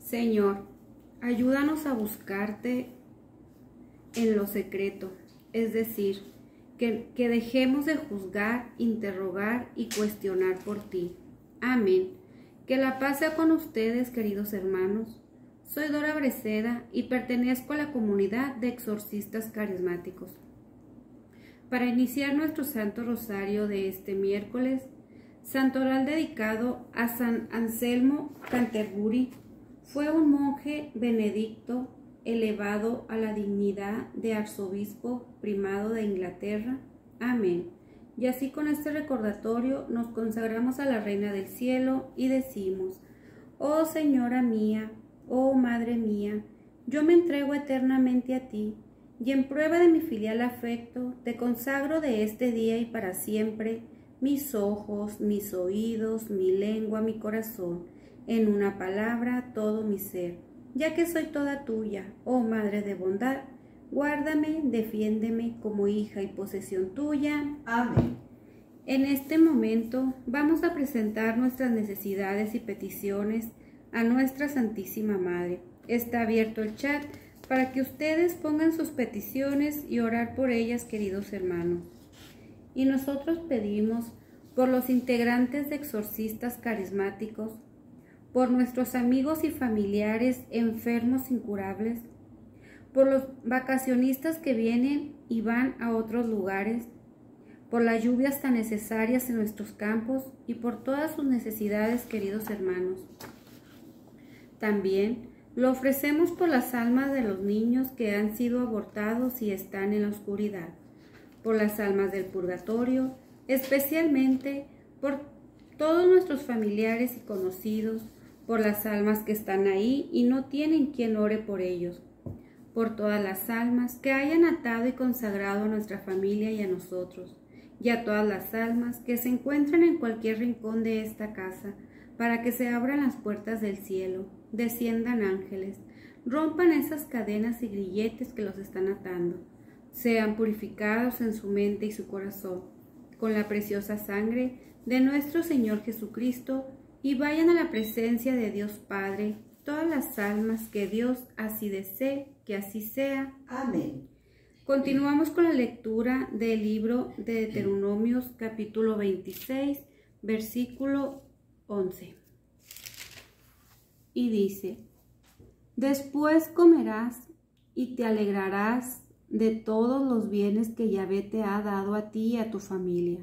Señor, ayúdanos a buscarte en lo secreto, es decir, que dejemos de juzgar, interrogar y cuestionar por ti. Amén. Que la paz sea con ustedes, queridos hermanos. Soy Dora Breceda y pertenezco a la comunidad de exorcistas carismáticos. Para iniciar nuestro Santo Rosario de este miércoles, santoral dedicado a San Anselmo Canterbury, fue un monje benedicto elevado a la dignidad de arzobispo primado de Inglaterra. Amén. Y así con este recordatorio nos consagramos a la Reina del Cielo y decimos: Oh Señora mía, oh Madre mía, yo me entrego eternamente a ti, y en prueba de mi filial afecto te consagro de este día y para siempre mis ojos, mis oídos, mi lengua, mi corazón, en una palabra todo mi ser, ya que soy toda tuya, oh Madre de bondad. Guárdame, defiéndeme como hija y posesión tuya. Amén. En este momento vamos a presentar nuestras necesidades y peticiones a nuestra Santísima Madre. Está abierto el chat para que ustedes pongan sus peticiones y orar por ellas, queridos hermanos. Y nosotros pedimos por los integrantes de exorcistas carismáticos, por nuestros amigos y familiares enfermos incurables, por los vacacionistas que vienen y van a otros lugares, por las lluvias tan necesarias en nuestros campos y por todas sus necesidades, queridos hermanos. También lo ofrecemos por las almas de los niños que han sido abortados y están en la oscuridad, por las almas del purgatorio, especialmente por todos nuestros familiares y conocidos, por las almas que están ahí y no tienen quien ore por ellos, por todas las almas que hayan atado y consagrado a nuestra familia y a nosotros, y a todas las almas que se encuentran en cualquier rincón de esta casa, para que se abran las puertas del cielo, desciendan ángeles, rompan esas cadenas y grilletes que los están atando, sean purificados en su mente y su corazón, con la preciosa sangre de nuestro Señor Jesucristo, y vayan a la presencia de Dios Padre todas las almas que Dios así desee, que así sea. Amén. Continuamos con la lectura del libro de Deuteronomios, capítulo 26, versículo 11. Y dice: Después comerás y te alegrarás de todos los bienes que Yahvé te ha dado a ti y a tu familia.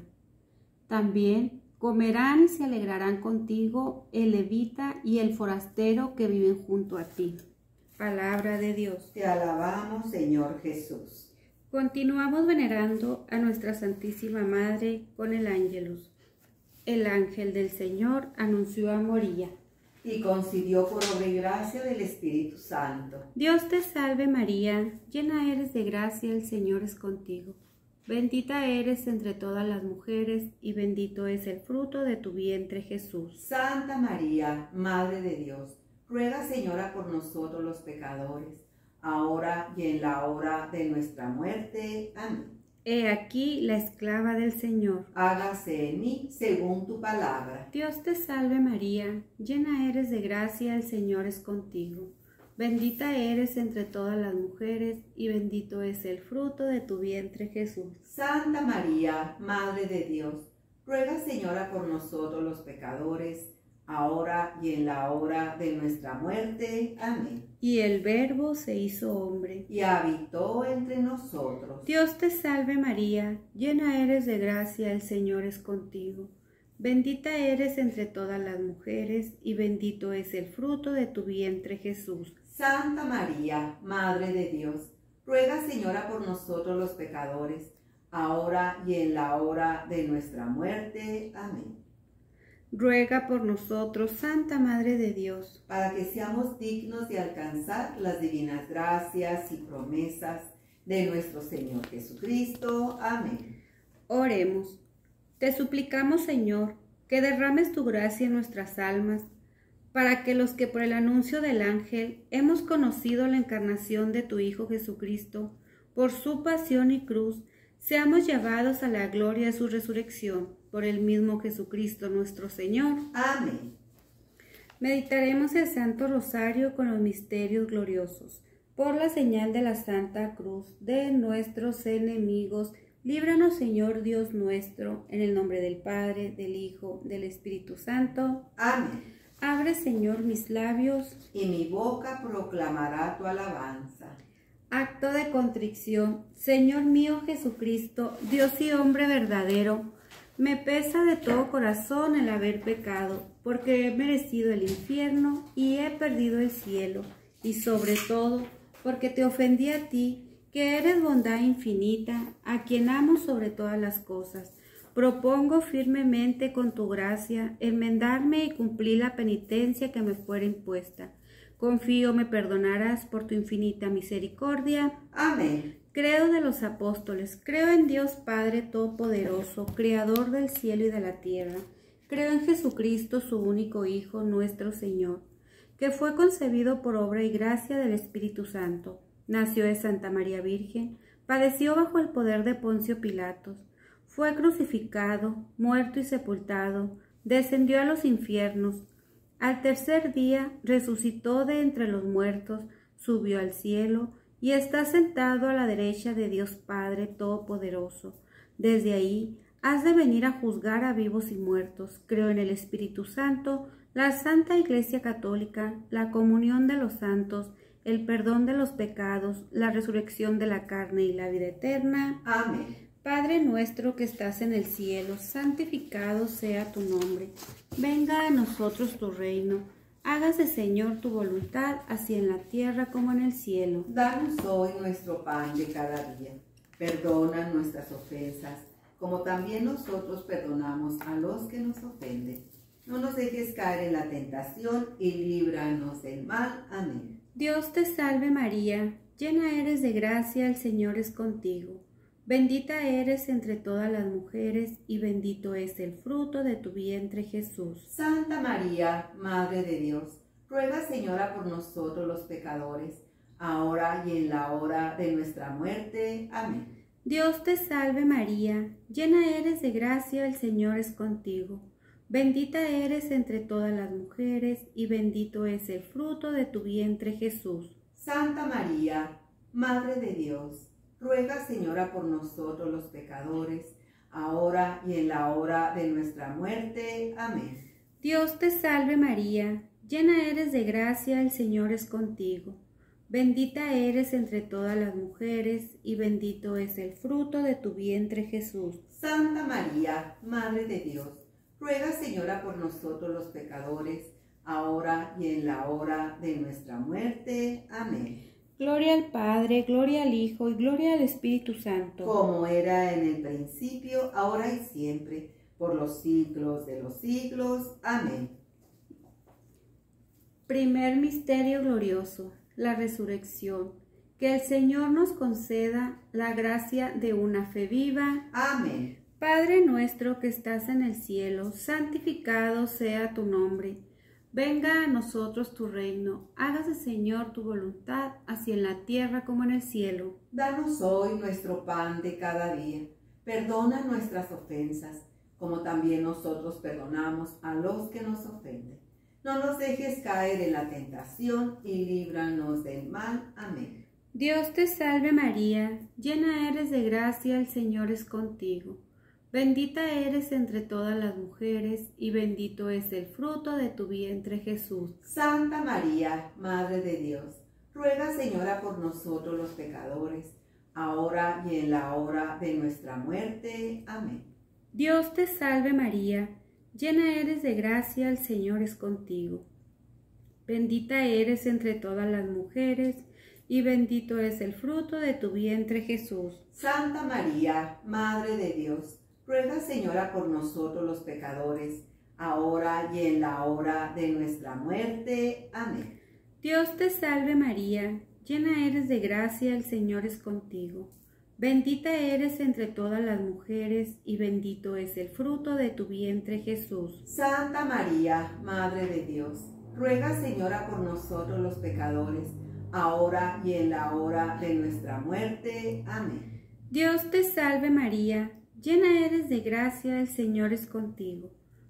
También comerán y se alegrarán contigo el levita y el forastero que viven junto a ti. Palabra de Dios. Te alabamos, Señor Jesús. Continuamos venerando a nuestra Santísima Madre con el Ángelus. El ángel del Señor anunció a Moría. Y concibió por obra y gracia del Espíritu Santo. Dios te salve María, llena eres de gracia, el Señor es contigo. Bendita eres entre todas las mujeres, y bendito es el fruto de tu vientre, Jesús. Santa María, Madre de Dios, ruega, Señora, por nosotros los pecadores, ahora y en la hora de nuestra muerte. Amén. He aquí la esclava del Señor. Hágase en mí según tu palabra. Dios te salve María, llena eres de gracia, el Señor es contigo. Bendita eres entre todas las mujeres, y bendito es el fruto de tu vientre, Jesús. Santa María, Madre de Dios, ruega, Señora, por nosotros los pecadores, ahora y en la hora de nuestra muerte. Amén. Y el Verbo se hizo hombre, y habitó entre nosotros. Dios te salve María, llena eres de gracia, el Señor es contigo. Bendita eres entre todas las mujeres, y bendito es el fruto de tu vientre, Jesús. Santa María, Madre de Dios, ruega, Señora, por nosotros los pecadores, ahora y en la hora de nuestra muerte. Amén. Ruega por nosotros, Santa Madre de Dios, para que seamos dignos de alcanzar las divinas gracias y promesas de nuestro Señor Jesucristo. Amén. Oremos. Te suplicamos, Señor, que derrames tu gracia en nuestras almas, para que los que por el anuncio del ángel hemos conocido la encarnación de tu Hijo Jesucristo, por su pasión y cruz, seamos llevados a la gloria de su resurrección, por el mismo Jesucristo nuestro Señor. Amén. Meditaremos el Santo Rosario con los misterios gloriosos. Por la señal de la Santa Cruz de nuestros enemigos, líbranos, Señor Dios nuestro, en el nombre del Padre, del Hijo, del Espíritu Santo. Amén. Abre, Señor, mis labios, y mi boca proclamará tu alabanza. Acto de contrición. Señor mío Jesucristo, Dios y hombre verdadero, me pesa de todo corazón el haber pecado, porque he merecido el infierno y he perdido el cielo, y sobre todo, porque te ofendí a ti, que eres bondad infinita, a quien amo sobre todas las cosas. Propongo firmemente con tu gracia enmendarme y cumplir la penitencia que me fuera impuesta. Confío me perdonarás por tu infinita misericordia. Amén. Creo de los apóstoles, creo en Dios Padre Todopoderoso, Creador del cielo y de la tierra. Creo en Jesucristo, su único Hijo, nuestro Señor, que fue concebido por obra y gracia del Espíritu Santo. Nació de Santa María Virgen, padeció bajo el poder de Poncio Pilatos, fue crucificado, muerto y sepultado, descendió a los infiernos. Al tercer día resucitó de entre los muertos, subió al cielo y está sentado a la derecha de Dios Padre Todopoderoso. Desde ahí has de venir a juzgar a vivos y muertos. Creo en el Espíritu Santo, la Santa Iglesia Católica, la comunión de los santos, el perdón de los pecados, la resurrección de la carne y la vida eterna. Amén. Padre nuestro que estás en el cielo, santificado sea tu nombre. Venga a nosotros tu reino. Hágase, Señor, tu voluntad, así en la tierra como en el cielo. Danos hoy nuestro pan de cada día. Perdona nuestras ofensas, como también nosotros perdonamos a los que nos ofenden. No nos dejes caer en la tentación y líbranos del mal. Amén. Dios te salve María, llena eres de gracia, el Señor es contigo. Bendita eres entre todas las mujeres y bendito es el fruto de tu vientre, Jesús. Santa María, Madre de Dios, ruega, Señora, por nosotros los pecadores, ahora y en la hora de nuestra muerte. Amén. Dios te salve María, llena eres de gracia, el Señor es contigo. Bendita eres entre todas las mujeres y bendito es el fruto de tu vientre, Jesús. Santa María, Madre de Dios, ruega, Señora, por nosotros los pecadores, ahora y en la hora de nuestra muerte. Amén. Dios te salve María, llena eres de gracia, el Señor es contigo. Bendita eres entre todas las mujeres y bendito es el fruto de tu vientre, Jesús. Santa María, Madre de Dios, ruega, Señora, por nosotros los pecadores, ahora y en la hora de nuestra muerte. Amén. Gloria al Padre, gloria al Hijo y gloria al Espíritu Santo. Como era en el principio, ahora y siempre, por los siglos de los siglos. Amén. Primer misterio glorioso, la resurrección. Que el Señor nos conceda la gracia de una fe viva. Amén. Padre nuestro que estás en el cielo, santificado sea tu nombre. Venga a nosotros tu reino, hágase, Señor, tu voluntad, así en la tierra como en el cielo. Danos hoy nuestro pan de cada día. Perdona nuestras ofensas, como también nosotros perdonamos a los que nos ofenden. No nos dejes caer en la tentación y líbranos del mal. Amén. Dios te salve María, llena eres de gracia, el Señor es contigo. Bendita eres entre todas las mujeres y bendito es el fruto de tu vientre, Jesús. Santa María, Madre de Dios, ruega, Señora, por nosotros los pecadores, ahora y en la hora de nuestra muerte. Amén. Dios te salve María, llena eres de gracia, el Señor es contigo. Bendita eres entre todas las mujeres y bendito es el fruto de tu vientre, Jesús. Santa María, Madre de Dios, ruega, Señora, por nosotros los pecadores, ahora y en la hora de nuestra muerte. Amén. Dios te salve María, llena eres de gracia, el Señor es contigo. Bendita eres entre todas las mujeres y bendito es el fruto de tu vientre, Jesús. Santa María, Madre de Dios, ruega, Señora, por nosotros los pecadores, ahora y en la hora de nuestra muerte. Amén. Dios te salve María, llena eres de gracia, el Señor es contigo.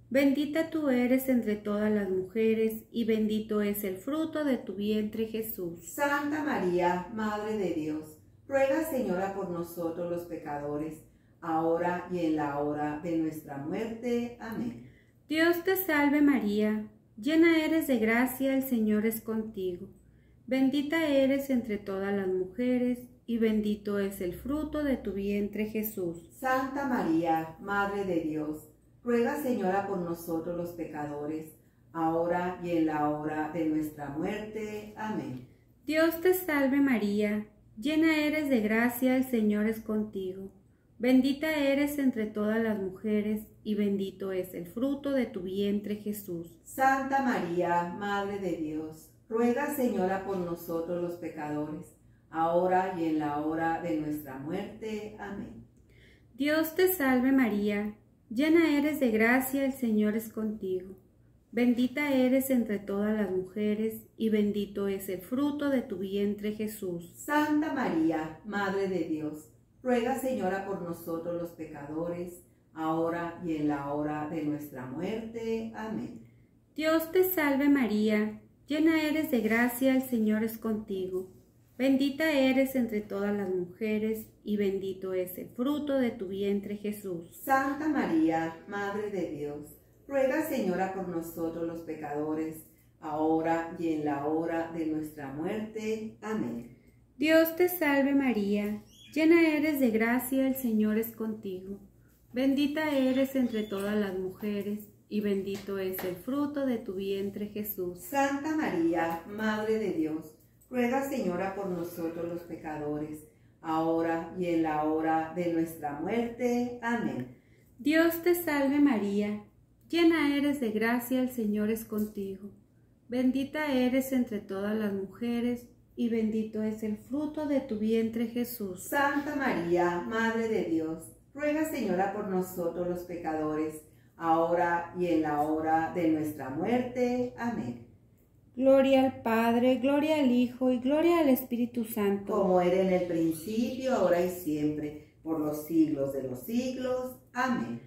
Bendita tú eres entre todas las mujeres, y bendito es el fruto de tu vientre, Jesús. Santa María, Madre de Dios, ruega, Señora, por nosotros los pecadores, ahora y en la hora de nuestra muerte. Amén. Dios te salve María, llena eres de gracia, el Señor es contigo. Bendita eres entre todas las mujeres, y bendito es el fruto de tu vientre, Jesús. Santa María, Madre de Dios, ruega, Señora, por nosotros los pecadores, ahora y en la hora de nuestra muerte. Amén. Dios te salve María, llena eres de gracia, el Señor es contigo. Bendita eres entre todas las mujeres, y bendito es el fruto de tu vientre, Jesús. Santa María, Madre de Dios, ruega, Señora, por nosotros los pecadores, ahora y en la hora de nuestra muerte. Amén. Dios te salve María, llena eres de gracia, el Señor es contigo. Bendita eres entre todas las mujeres, y bendito es el fruto de tu vientre, Jesús. Santa María, Madre de Dios, ruega, Señora, por nosotros los pecadores, ahora y en la hora de nuestra muerte. Amén. Dios te salve María, llena eres de gracia, el Señor es contigo. Bendita eres entre todas las mujeres, y bendito es el fruto de tu vientre, Jesús. Santa María, Madre de Dios, ruega, Señora, por nosotros los pecadores, ahora y en la hora de nuestra muerte. Amén. Dios te salve María, llena eres de gracia, el Señor es contigo. Bendita eres entre todas las mujeres, y bendito es el fruto de tu vientre, Jesús. Santa María, Madre de Dios, ruega, Señora, por nosotros los pecadores, ahora y en la hora de nuestra muerte. Amén. Dios te salve María, llena eres de gracia, el Señor es contigo. Bendita eres entre todas las mujeres, y bendito es el fruto de tu vientre, Jesús. Santa María, Madre de Dios, ruega, Señora, por nosotros los pecadores, ahora y en la hora de nuestra muerte. Amén. Gloria al Padre, gloria al Hijo y gloria al Espíritu Santo. Como era en el principio, ahora y siempre, por los siglos de los siglos. Amén.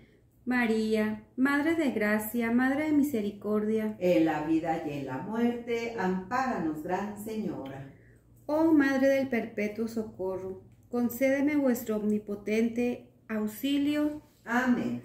María, Madre de Gracia, Madre de Misericordia, En la vida y en la muerte, ampáranos, Gran Señora. oh Madre del Perpetuo Socorro, concédeme vuestro omnipotente auxilio. Amén.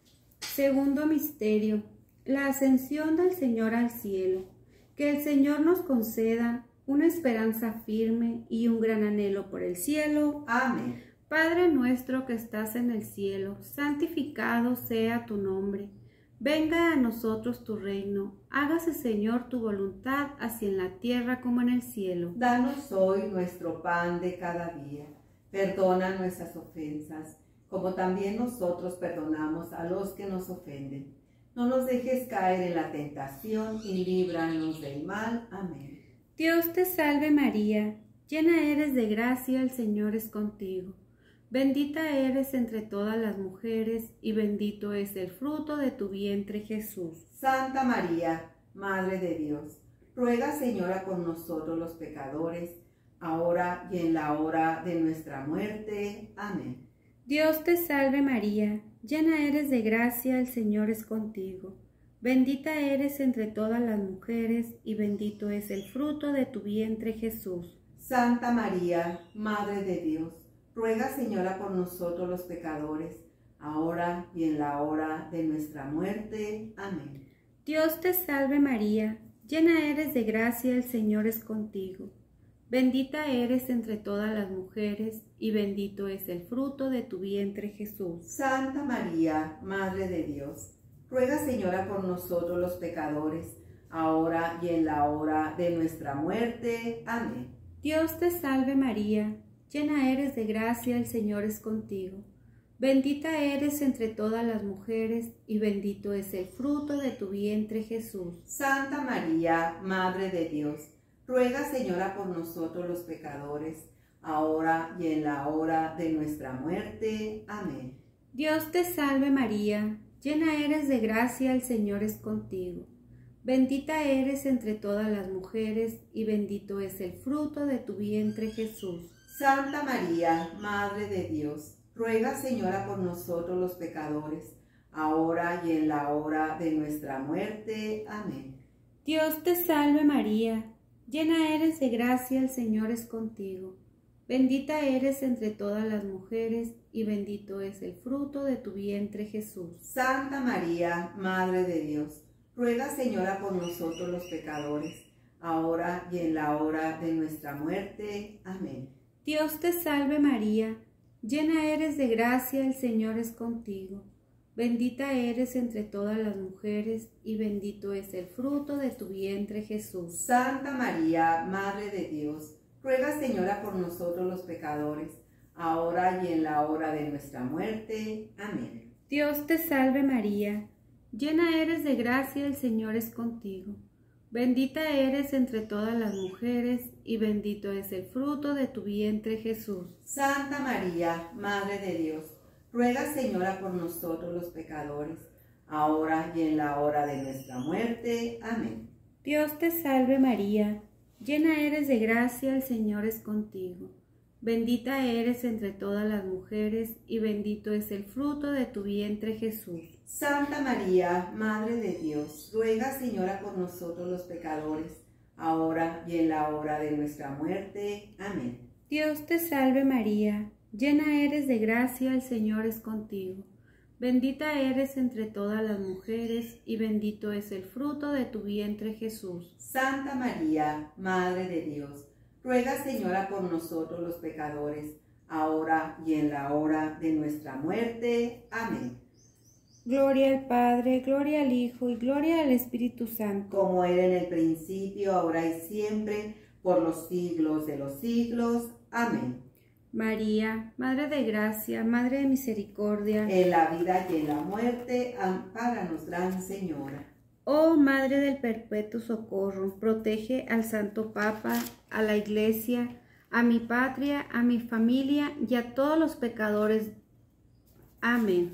Segundo misterio, la ascensión del Señor al cielo. Que el Señor nos conceda una esperanza firme y un gran anhelo por el cielo. Amén. Padre nuestro que estás en el cielo, santificado sea tu nombre. Venga a nosotros tu reino. Hágase, Señor, tu voluntad, así en la tierra como en el cielo. Danos hoy nuestro pan de cada día. Perdona nuestras ofensas, como también nosotros perdonamos a los que nos ofenden. No nos dejes caer en la tentación y líbranos del mal. Amén. Dios te salve María, llena eres de gracia, el Señor es contigo. Bendita eres entre todas las mujeres, y bendito es el fruto de tu vientre, Jesús. Santa María, Madre de Dios, ruega, Señora, por nosotros los pecadores, ahora y en la hora de nuestra muerte. Amén. Dios te salve María, llena eres de gracia, el Señor es contigo. Bendita eres entre todas las mujeres, y bendito es el fruto de tu vientre, Jesús. Santa María, Madre de Dios, ruega, Señora, por nosotros los pecadores, ahora y en la hora de nuestra muerte. Amén. Dios te salve María, llena eres de gracia, el Señor es contigo. Bendita eres entre todas las mujeres, y bendito es el fruto de tu vientre, Jesús. Santa María, Madre de Dios, ruega, Señora, por nosotros los pecadores, ahora y en la hora de nuestra muerte. Amén. Dios te salve María, llena eres de gracia, el Señor es contigo. Bendita eres entre todas las mujeres, y bendito es el fruto de tu vientre, Jesús. Santa María, Madre de Dios, ruega, Señora, por nosotros los pecadores, ahora y en la hora de nuestra muerte. Amén. Dios te salve María, llena eres de gracia, el Señor es contigo. Bendita eres entre todas las mujeres, y bendito es el fruto de tu vientre, Jesús. Santa María, Madre de Dios, ruega, Señora, por nosotros los pecadores, ahora y en la hora de nuestra muerte. Amén. Dios te salve María, llena eres de gracia, el Señor es contigo. Bendita eres entre todas las mujeres, y bendito es el fruto de tu vientre, Jesús. Santa María, Madre de Dios, ruega, Señora, por nosotros los pecadores, ahora y en la hora de nuestra muerte. Amén. Dios te salve María, llena eres de gracia, el Señor es contigo. Bendita eres entre todas las mujeres, y bendito es el fruto de tu vientre, Jesús. Santa María, Madre de Dios, ruega, Señora, por nosotros los pecadores, ahora y en la hora de nuestra muerte. Amén. Dios te salve María, llena eres de gracia, el Señor es contigo. Bendita eres entre todas las mujeres, y bendito es el fruto de tu vientre, Jesús. Santa María, Madre de Dios, ruega, Señora, por nosotros los pecadores, ahora y en la hora de nuestra muerte. Amén. Dios te salve María, llena eres de gracia, el Señor es contigo. Bendita eres entre todas las mujeres, y bendito es el fruto de tu vientre, Jesús. Santa María, Madre de Dios, ruega, Señora, por nosotros los pecadores, ahora y en la hora de nuestra muerte. Amén. Dios te salve María, llena eres de gracia, el Señor es contigo. Bendita eres entre todas las mujeres, y bendito es el fruto de tu vientre, Jesús. Santa María, Madre de Dios, ruega, Señora, por nosotros los pecadores, ahora y en la hora de nuestra muerte. Amén. Gloria al Padre, gloria al Hijo y gloria al Espíritu Santo. Como era en el principio, ahora y siempre, por los siglos de los siglos. Amén. María, Madre de Gracia, Madre de Misericordia, En la vida y en la muerte, ampáranos, Gran Señora. oh Madre del Perpetuo Socorro, protege al Santo Papa, a la Iglesia, a mi patria, a mi familia y a todos los pecadores. Amén.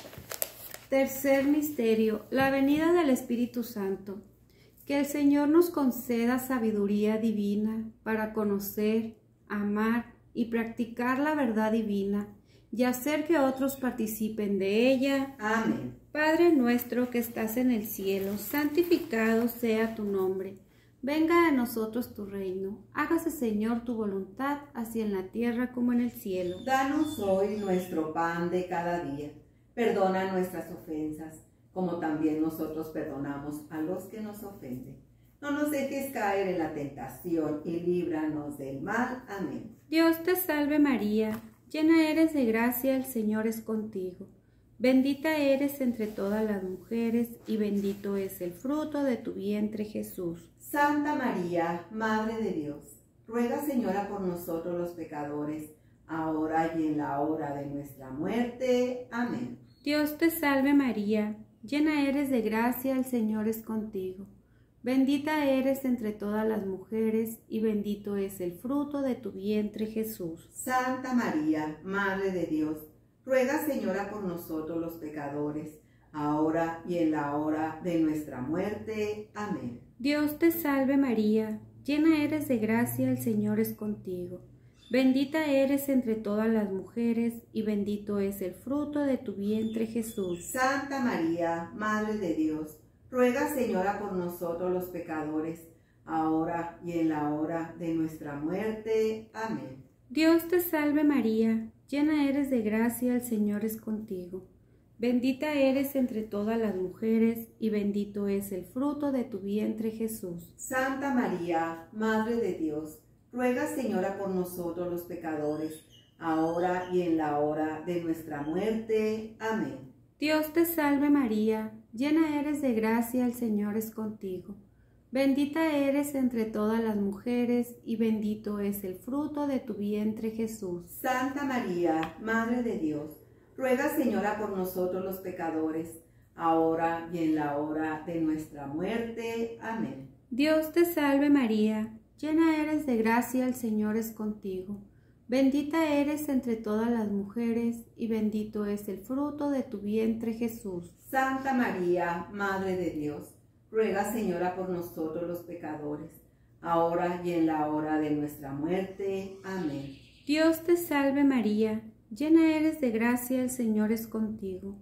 Tercer misterio, la venida del Espíritu Santo. Que el Señor nos conceda sabiduría divina para conocer, amar y practicar la verdad divina y hacer que otros participen de ella. Amén. Padre nuestro que estás en el cielo, santificado sea tu nombre. Venga a nosotros tu reino. Hágase, Señor, tu voluntad, así en la tierra como en el cielo. Danos hoy nuestro pan de cada día. Perdona nuestras ofensas, como también nosotros perdonamos a los que nos ofenden. No nos dejes caer en la tentación y líbranos del mal. Amén. Dios te salve María, llena eres de gracia, el Señor es contigo. Bendita eres entre todas las mujeres, y bendito es el fruto de tu vientre, Jesús. Santa María, Madre de Dios, ruega, Señora, por nosotros los pecadores, ahora y en la hora de nuestra muerte. Amén. Dios te salve María, llena eres de gracia, el Señor es contigo. Bendita eres entre todas las mujeres, y bendito es el fruto de tu vientre, Jesús. Santa María, Madre de Dios, ruega, Señora, por nosotros los pecadores, ahora y en la hora de nuestra muerte. Amén. Dios te salve María, llena eres de gracia, el Señor es contigo. Bendita eres entre todas las mujeres, y bendito es el fruto de tu vientre, Jesús. Santa María, Madre de Dios, ruega, Señora, por nosotros los pecadores, ahora y en la hora de nuestra muerte. Amén. Dios te salve María, llena eres de gracia, el Señor es contigo. Bendita eres entre todas las mujeres, y bendito es el fruto de tu vientre, Jesús. Santa María, Madre de Dios, ruega, Señora, por nosotros los pecadores, ahora y en la hora de nuestra muerte. Amén. Dios te salve María, llena eres de gracia, el Señor es contigo. Bendita eres entre todas las mujeres, y bendito es el fruto de tu vientre, Jesús. Santa María, Madre de Dios, ruega, Señora, por nosotros los pecadores, ahora y en la hora de nuestra muerte. Amén. Dios te salve María, llena eres de gracia, el Señor es contigo. Bendita eres entre todas las mujeres, y bendito es el fruto de tu vientre, Jesús. Santa María, Madre de Dios, ruega, Señora, por nosotros los pecadores, ahora y en la hora de nuestra muerte. Amén. Dios te salve María, llena eres de gracia, el Señor es contigo.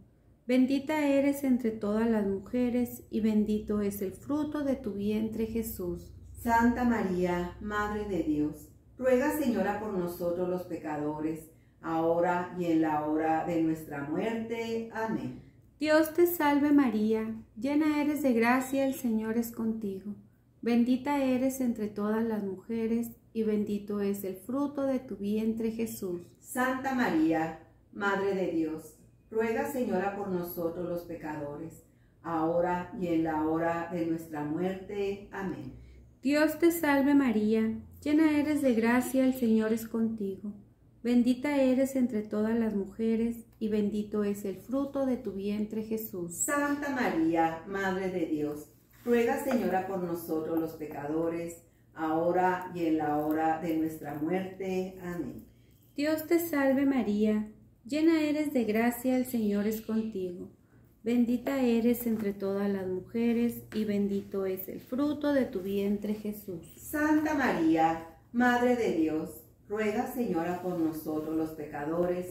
Bendita eres entre todas las mujeres, y bendito es el fruto de tu vientre, Jesús. Santa María, Madre de Dios, ruega, Señora, por nosotros los pecadores, ahora y en la hora de nuestra muerte. Amén. Dios te salve María, llena eres de gracia, el Señor es contigo. Bendita eres entre todas las mujeres, y bendito es el fruto de tu vientre, Jesús. Santa María, Madre de Dios, ruega, Señora, por nosotros los pecadores, ahora y en la hora de nuestra muerte. Amén. Dios te salve María, llena eres de gracia, el Señor es contigo. Bendita eres entre todas las mujeres, y bendito es el fruto de tu vientre, Jesús. Santa María, Madre de Dios, ruega, Señora, por nosotros los pecadores, ahora y en la hora de nuestra muerte. Amén. Dios te salve María, llena eres de gracia, el Señor es contigo. Bendita eres entre todas las mujeres, y bendito es el fruto de tu vientre, Jesús. Santa María, Madre de Dios, ruega, Señora, por nosotros los pecadores,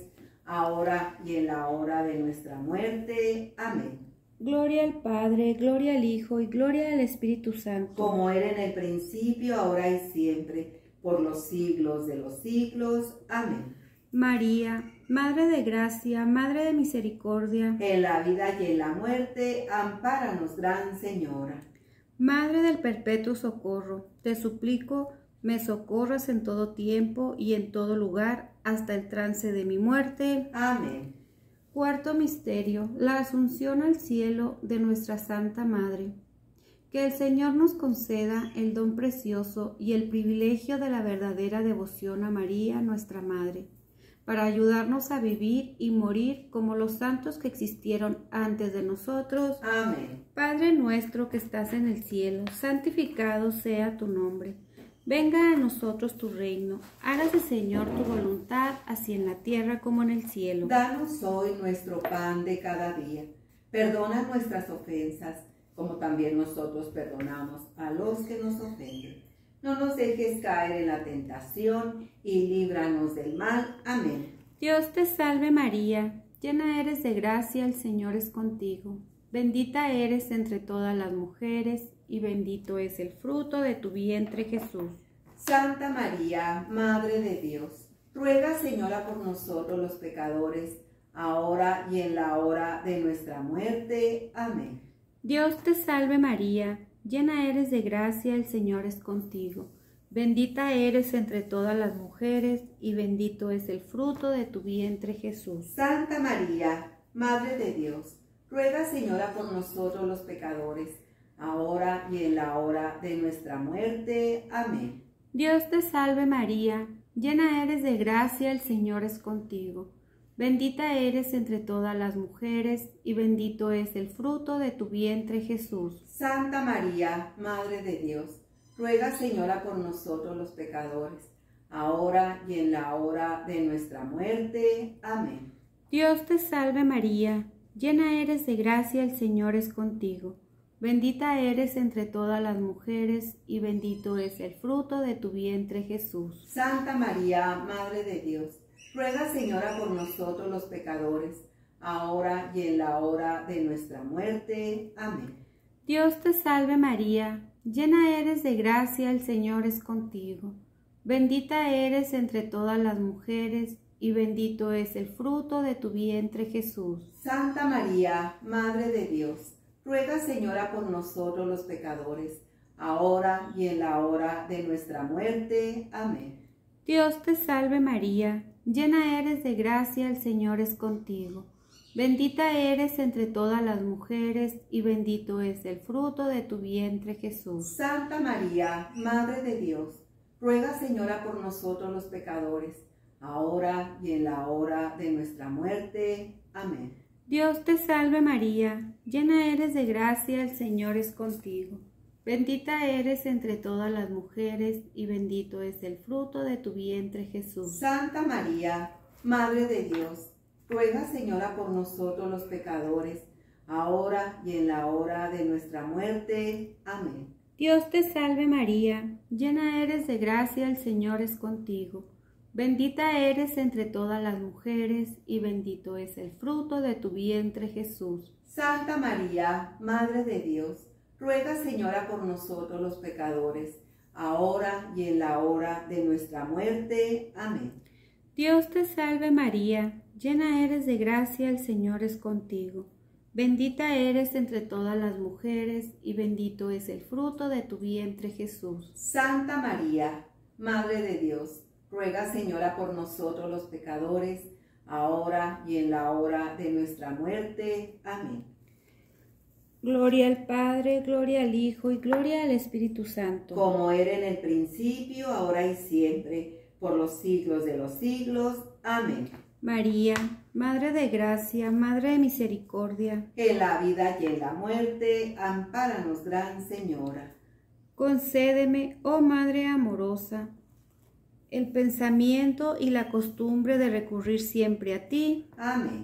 ahora y en la hora de nuestra muerte. Amén. Gloria al Padre, gloria al Hijo y gloria al Espíritu Santo. Como era en el principio, ahora y siempre, por los siglos de los siglos. Amén. María, Madre de gracia, Madre de misericordia, En la vida y en la muerte, ampáranos, Gran Señora. Madre del perpetuo socorro, te suplico, me socorras en todo tiempo y en todo lugar, hasta el trance de mi muerte. Amén. Cuarto misterio, la asunción al cielo de nuestra Santa Madre. Que el Señor nos conceda el don precioso y el privilegio de la verdadera devoción a María, nuestra Madre, para ayudarnos a vivir y morir como los santos que existieron antes de nosotros. Amén. Padre nuestro que estás en el cielo, santificado sea tu nombre. Venga a nosotros tu reino. Hágase, Señor, tu voluntad, así en la tierra como en el cielo. Danos hoy nuestro pan de cada día. Perdona nuestras ofensas, como también nosotros perdonamos a los que nos ofenden. No nos dejes caer en la tentación y líbranos del mal. Amén. Dios te salve María, llena eres de gracia, el Señor es contigo. Bendita eres entre todas las mujeres, y bendito es el fruto de tu vientre, Jesús. Santa María, Madre de Dios, ruega, Señora, por nosotros los pecadores, ahora y en la hora de nuestra muerte. Amén. Dios te salve María, llena eres de gracia, el Señor es contigo. Bendita eres entre todas las mujeres, y bendito es el fruto de tu vientre, Jesús. Santa María, Madre de Dios, ruega, Señora, por nosotros los pecadores, ahora y en la hora de nuestra muerte. Amén. Dios te salve María, llena eres de gracia, el Señor es contigo. Bendita eres entre todas las mujeres, y bendito es el fruto de tu vientre, Jesús. Santa María, Madre de Dios, ruega, Señora, por nosotros los pecadores, ahora y en la hora de nuestra muerte. Amén. Dios te salve María, llena eres de gracia, el Señor es contigo. Bendita eres entre todas las mujeres, y bendito es el fruto de tu vientre, Jesús. Santa María, Madre de Dios, ruega, Señora, por nosotros los pecadores, ahora y en la hora de nuestra muerte. Amén. Dios te salve María, llena eres de gracia, el Señor es contigo. Bendita eres entre todas las mujeres, y bendito es el fruto de tu vientre, Jesús. Santa María, Madre de Dios, ruega, Señora, por nosotros los pecadores, ahora y en la hora de nuestra muerte. Amén. Dios te salve María, llena eres de gracia, el Señor es contigo. Bendita eres entre todas las mujeres, y bendito es el fruto de tu vientre, Jesús. Santa María, Madre de Dios, ruega, Señora, por nosotros los pecadores, ahora y en la hora de nuestra muerte. Amén. Dios te salve María, llena eres de gracia, el Señor es contigo. Bendita eres entre todas las mujeres, y bendito es el fruto de tu vientre, Jesús. Santa María, Madre de Dios, ruega, Señora, por nosotros los pecadores, ahora y en la hora de nuestra muerte. Amén. Dios te salve María, llena eres de gracia, el Señor es contigo. Bendita eres entre todas las mujeres, y bendito es el fruto de tu vientre, Jesús. Santa María, Madre de Dios, ruega, Señora, por nosotros los pecadores, ahora y en la hora de nuestra muerte. Amén. Dios te salve María, llena eres de gracia, el Señor es contigo. Bendita eres entre todas las mujeres, y bendito es el fruto de tu vientre, Jesús. Santa María, Madre de Dios, ruega, Señora, por nosotros los pecadores, ahora y en la hora de nuestra muerte. Amén. Gloria al Padre, gloria al Hijo y gloria al Espíritu Santo. Como era en el principio, ahora y siempre, por los siglos de los siglos. Amén. María, Madre de gracia, Madre de misericordia, En la vida y en la muerte, ampáranos, Gran Señora. concédeme, oh Madre amorosa, el pensamiento y la costumbre de recurrir siempre a ti. Amén.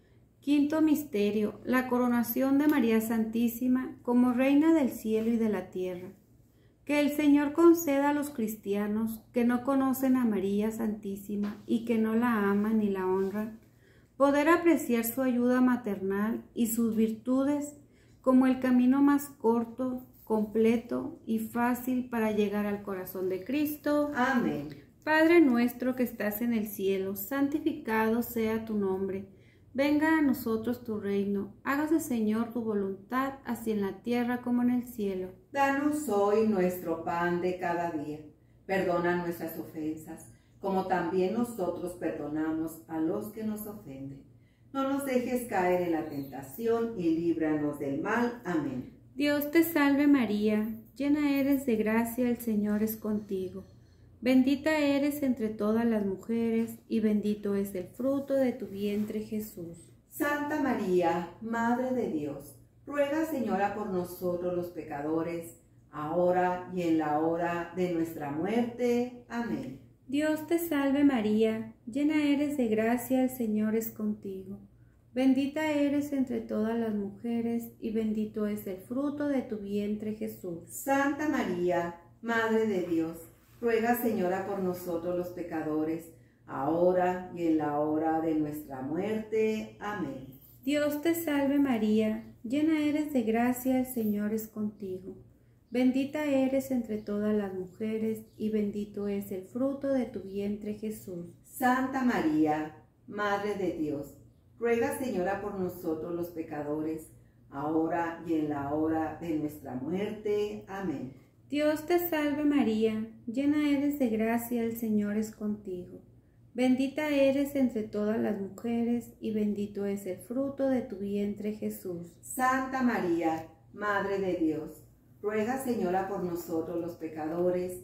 Quinto misterio, la coronación de María Santísima como Reina del cielo y de la tierra. Que el Señor conceda a los cristianos que no conocen a María Santísima y que no la aman ni la honran, poder apreciar su ayuda maternal y sus virtudes como el camino más corto, completo y fácil para llegar al corazón de Cristo. Amén. Padre nuestro que estás en el cielo, santificado sea tu nombre. Venga a nosotros tu reino. Hágase, Señor, tu voluntad, así en la tierra como en el cielo. Danos hoy nuestro pan de cada día. Perdona nuestras ofensas, como también nosotros perdonamos a los que nos ofenden. No nos dejes caer en la tentación y líbranos del mal. Amén. Dios te salve María, llena eres de gracia, el Señor es contigo. Bendita eres entre todas las mujeres, y bendito es el fruto de tu vientre, Jesús. Santa María, Madre de Dios, ruega, Señora, por nosotros los pecadores, ahora y en la hora de nuestra muerte. Amén. Dios te salve María, llena eres de gracia, el Señor es contigo. Bendita eres entre todas las mujeres, y bendito es el fruto de tu vientre, Jesús. Santa María, Madre de Dios, ruega, Señora, por nosotros los pecadores, ahora y en la hora de nuestra muerte. Amén. Dios te salve María, llena eres de gracia, el Señor es contigo. Bendita eres entre todas las mujeres, y bendito es el fruto de tu vientre, Jesús. Santa María, Madre de Dios, ruega, Señora, por nosotros los pecadores, ahora y en la hora de nuestra muerte. Amén. Dios te salve María, llena eres de gracia, el Señor es contigo. Bendita eres entre todas las mujeres, y bendito es el fruto de tu vientre, Jesús. Santa María, Madre de Dios, ruega, Señora, por nosotros los pecadores,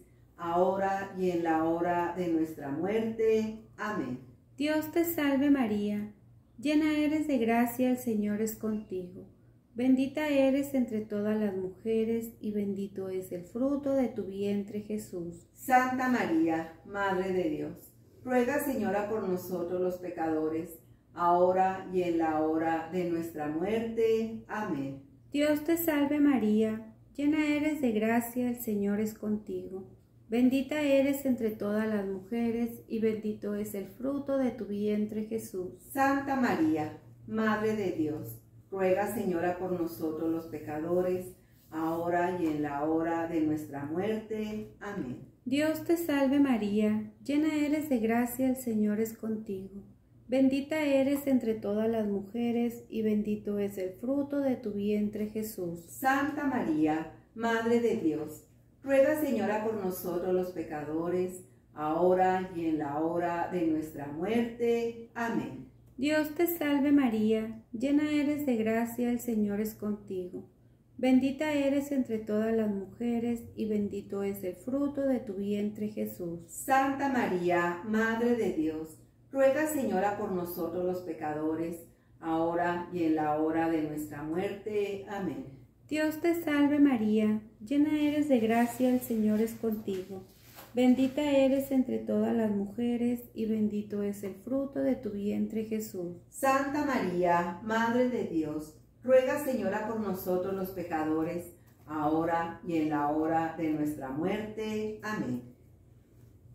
ahora y en la hora de nuestra muerte. Amén. Dios te salve María, llena eres de gracia, el Señor es contigo. Bendita eres entre todas las mujeres, y bendito es el fruto de tu vientre, Jesús. Santa María, Madre de Dios, ruega, Señora, por nosotros los pecadores, ahora y en la hora de nuestra muerte. Amén. Dios te salve María, llena eres de gracia, el Señor es contigo. Bendita eres entre todas las mujeres, y bendito es el fruto de tu vientre, Jesús. Santa María, Madre de Dios, ruega, Señora, por nosotros los pecadores, ahora y en la hora de nuestra muerte. Amén. Dios te salve María, llena eres de gracia, el Señor es contigo. Bendita eres entre todas las mujeres, y bendito es el fruto de tu vientre, Jesús. Santa María, Madre de Dios, ruega, Señora, por nosotros los pecadores, ahora y en la hora de nuestra muerte. Amén. Dios te salve María, llena eres de gracia, el Señor es contigo. Bendita eres entre todas las mujeres, y bendito es el fruto de tu vientre, Jesús. Santa María, Madre de Dios, ruega, Señora, por nosotros los pecadores, ahora y en la hora de nuestra muerte. Amén. Dios te salve María, llena eres de gracia, el Señor es contigo. Bendita eres entre todas las mujeres, y bendito es el fruto de tu vientre, Jesús. Santa María, Madre de Dios, ruega, Señora, por nosotros los pecadores, ahora y en la hora de nuestra muerte. Amén.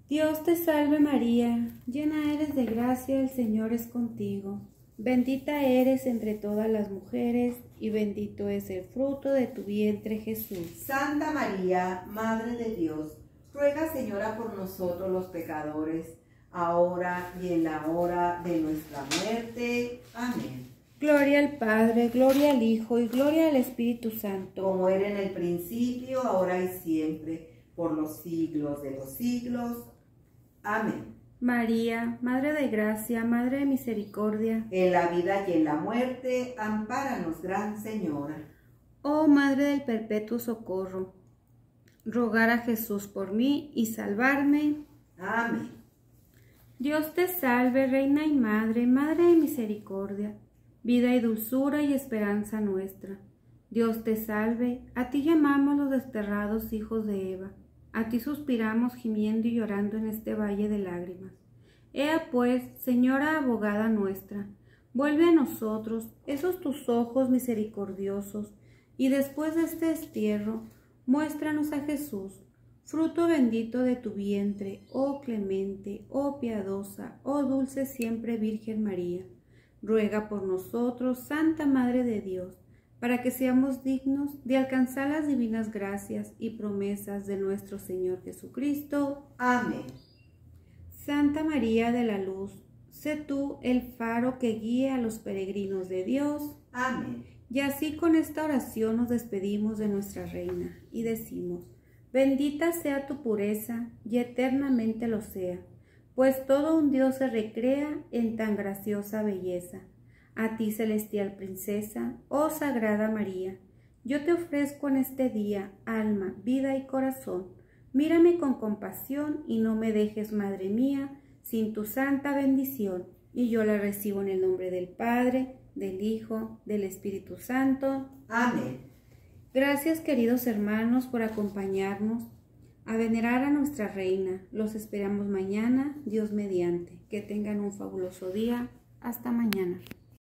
Dios te salve María, llena eres de gracia, el Señor es contigo. Bendita eres entre todas las mujeres, y bendito es el fruto de tu vientre, Jesús. Santa María, Madre de Dios, ruega, Señora, por nosotros los pecadores, ahora y en la hora de nuestra muerte. Amén. Gloria al Padre, gloria al Hijo y gloria al Espíritu Santo. Como era en el principio, ahora y siempre, por los siglos de los siglos. Amén. María, Madre de Gracia, Madre de Misericordia, En la vida y en la muerte, ampáranos, Gran Señora. oh Madre del Perpetuo Socorro, rogar a Jesús por mí y salvarme. Amén. Dios te salve, Reina y Madre, Madre de Misericordia, vida y dulzura y esperanza nuestra. Dios te salve, a ti llamamos los desterrados hijos de Eva. A ti suspiramos gimiendo y llorando en este valle de lágrimas. Ea pues, Señora abogada nuestra, vuelve a nosotros esos tus ojos misericordiosos, y después de este destierro, muéstranos a Jesús, fruto bendito de tu vientre, oh clemente, oh piadosa, oh dulce siempre Virgen María. Ruega por nosotros, Santa Madre de Dios, para que seamos dignos de alcanzar las divinas gracias y promesas de nuestro Señor Jesucristo. Amén. Santa María de la Luz, sé tú el faro que guíe a los peregrinos de Dios. Amén. Y así con esta oración nos despedimos de nuestra Reina y decimos: bendita sea tu pureza y eternamente lo sea, pues todo un Dios se recrea en tan graciosa belleza. A ti, celestial princesa, oh Sagrada María, yo te ofrezco en este día alma, vida y corazón. Mírame con compasión y no me dejes, Madre mía, sin tu santa bendición. Y yo la recibo en el nombre del Padre, del Hijo, del Espíritu Santo. Amén. Gracias, queridos hermanos, por acompañarnos a venerar a nuestra Reina. Los esperamos mañana, Dios mediante. Que tengan un fabuloso día. Hasta mañana.